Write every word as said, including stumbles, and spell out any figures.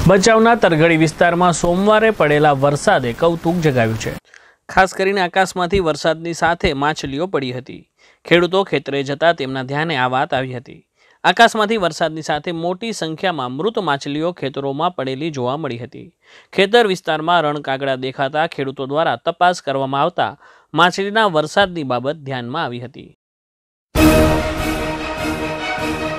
ભચાઉના તરઘડી વિસ્તારમાં સોમવારે પડેલા વરસાદે કૌતુક જગાવ્યું છે। ખાસ કરીને આકાશમાંથી વરસાદની સાથે માછલીઓ પડી હતી। ખેડૂતો ખેતરે જતા તેમના ધ્યાને આ વાત આવી હતી। આકાશમાંથી વરસાદની સાથે મોટી સંખ્યામાં મૃત માછલીઓ ખેતરોમાં પડેલી જોવા મળી હતી। ખેતર વિસ્તારમાં રણકાગડા દેખાતા ખેડૂતો દ્વારા તપાસ કરવામાં આવતા માછલીના વરસાદની બાબત ધ્યાનમાં આવી હતી।